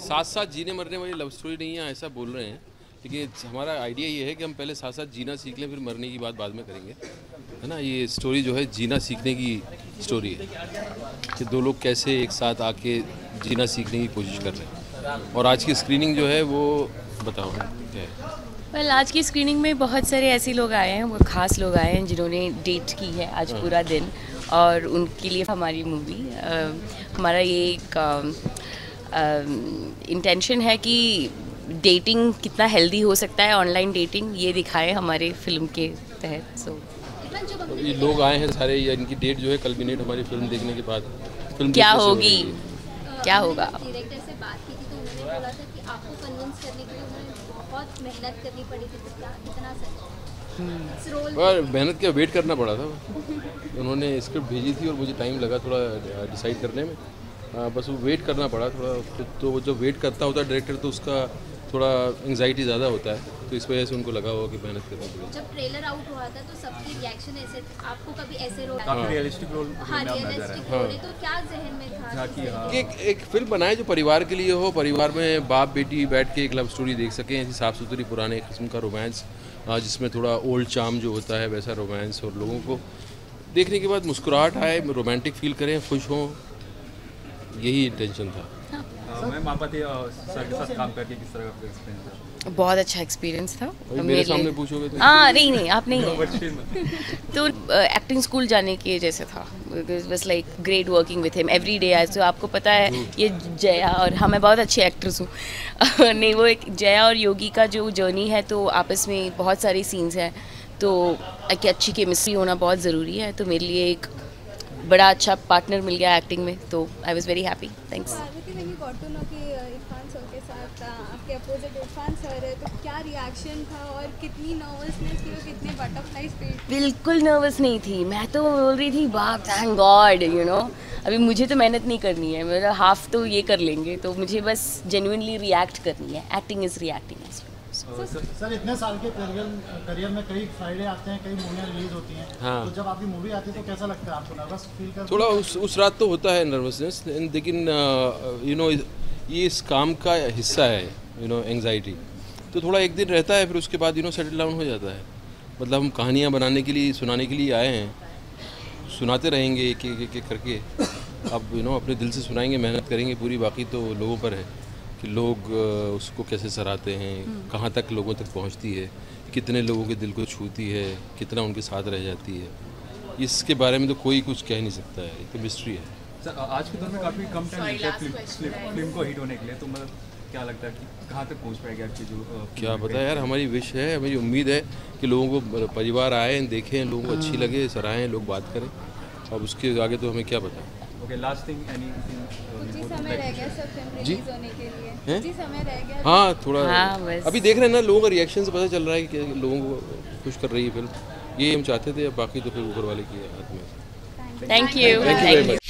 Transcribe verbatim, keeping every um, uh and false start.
साथ साथ जीने मरने वाली लव स्टोरी नहीं है ऐसा बोल रहे हैं, लेकिन हमारा आइडिया ये है कि हम पहले साथ साथ जीना सीख लें, फिर मरने की बात बाद में करेंगे, है ना। ये स्टोरी जो है जीना सीखने की स्टोरी है कि दो लोग कैसे एक साथ आके जीना सीखने की कोशिश कर रहे हैं। और आज की स्क्रीनिंग जो है वो बताओ क्या है। वेल well, आज की स्क्रीनिंग में बहुत सारे ऐसे लोग आए हैं, वो खास लोग आए हैं जिन्होंने डेट की है आज पूरा दिन, और उनके लिए हमारी मूवी हमारा ये एक इंटेंशन है कि डेटिंग कितना हेल्दी हो सकता है, ऑनलाइन डेटिंग, ये दिखाए हमारे फिल्म के तहत। सो so, ये लोग आए हैं सारे, या इनकी डेट जो है कल्बिनेट हमारी फिल्म देखने के बाद फिल्म क्या होगी, क्या होगा। डायरेक्टर से बात की थी तो उन्होंने बोला था कि आपको कन्विंस करने के लिए उन्होंने बहुत मेहनत करनी पड़ी थी, तो क्या कितना सच रोल और मेहनत क्या वेट करना पड़ा था। उन्होंने स्क्रिप्ट भेजी थी और मुझे टाइम लगा थोड़ा डिसाइड करने में, आ, बस वो वेट करना पड़ा थोड़ा। तो वो जब वेट करता होता है डायरेक्टर तो उसका थोड़ा एंग्जाइटी ज़्यादा होता है, तो इस वजह से उनको लगा हुआ कि मेहनत करनी पड़ी। जब ट्रेलर आउट हुआ था तो सबके रिएक्शन ऐसे, आपको कभी ऐसे रोल काफी रियलिस्टिक रोल हाँ रियलिस्टिक रोल है, तो क्या जहन में था कि हाँ एक एक फिल्म बनाए जो परिवार के लिए हो, परिवार में बाप बेटी बैठ के एक लव स्टोरी देख सकें, ऐसी साफ़ सुथरी पुराने किस्म का रोमांस जिसमें थोड़ा ओल्ड चार्म जो होता है वैसा रोमांस, और लोगों को देखने के बाद मुस्कुराहट आए, रोमांटिक फील करें, खुश हों, यही इंटेंशन था। मैं मापाती सर के साथ काम करके किस तरह का एक्सपीरियंस था? बहुत अच्छा एक्सपीरियंस था मेरे सामने पूछोगे तो हाँ नहीं नहीं आप नहीं तो एक्टिंग स्कूल जाने के जैसे था, बस like great working with him every day. आज तो आपको पता है ये जया और हाँ मैं बहुत अच्छी एक्ट्रेस हूँ नहीं वो एक जया और योगी का जो जर्नी है, तो आपस में बहुत सारी सीन्स हैं, तो एक अच्छी केमिस्ट्री होना बहुत ज़रूरी है। तो मेरे लिए एक बड़ा अच्छा पार्टनर मिल गया एक्टिंग में, तो I was very happy. Thanks. Irfan sir के साथ आपके अपोजिट इरफान सर है, तो क्या रिएक्शन था और कितनी नर्वसनेस थी और कितने बटरफ्लाइज थे? बिल्कुल नर्वस नहीं थी, मैं तो बोल रही थी बाप थैंक गॉड यू नो, अभी मुझे तो मेहनत नहीं करनी है, मेरा हाफ तो ये कर लेंगे, तो मुझे बस जेन्युइनली रिएक्ट करनी है। Acting is reacting. सर इतने साल के करियर में कई फ्राइडे आते हैं, कई मूवियाँ रिलीज होती हैं, हाँ। तो जब आपकी मूवी आती है तो कैसा लगता है आपको? नर्वस फील करते हैं? थोड़ा उस उस रात तो होता है नर्वसनेस, लेकिन यू नो ये इस काम का हिस्सा है, यू नो एंग्जाइटी तो थोड़ा एक दिन रहता है, फिर उसके बाद यू नो सेटल डाउन हो जाता है। मतलब हम कहानियाँ बनाने के लिए, सुनाने के लिए आए हैं, सुनाते रहेंगे एक एक एक एक करके। अब यू नो अपने दिल से सुनाएंगे, मेहनत करेंगे पूरी, बाकी तो लोगों पर है कि लोग उसको कैसे सराहते हैं, कहाँ तक लोगों तक पहुँचती है, कितने लोगों के दिल को छूती है, कितना उनके साथ रह जाती है, इसके बारे में तो कोई कुछ कह नहीं सकता है, ये तो मिस्ट्री है। सर आज के दौर में काफ़ी कम टाइम मिलता है फिल्म, फिल्म को हिट होने के लिए, तो मतलब क्या लगता है कि कहाँ तक पहुँच पाएगी आपकी जो क्या पता यार, हमारी विश है, हमारी उम्मीद है कि लोगों को परिवार आए, देखें, लोगों को अच्छी लगे, सराहें, लोग बात करें, अब उसके आगे तो हमें क्या पता। ओके लास्ट थिंग एनीथिंग समय रह गया सब फिल्म रिलीज होने के लिए, जी समय रह गया। हाँ थोड़ा हाँ, अभी देख रहे हैं ना, लोगों का रिएक्शन से पता चल रहा है कि लोगों को खुश कर रही है फिल्म, ये हम चाहते थे, अब बाकी तो फिर ऊपर वाले की हाथ में। Thank you. Thank you very much.